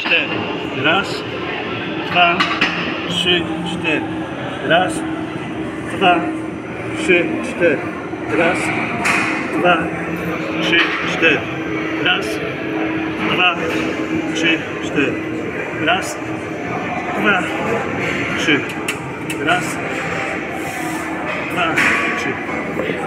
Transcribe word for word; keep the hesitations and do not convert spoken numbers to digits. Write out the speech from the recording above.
cztery. Raz, dwa, trzy, cztery. Raz, dwa, trzy, cztery. Raz, dwa, trzy, cztery. Raz, dwa, trzy, cztery. Raz, dwa, trzy. Raz, dwa, trzy.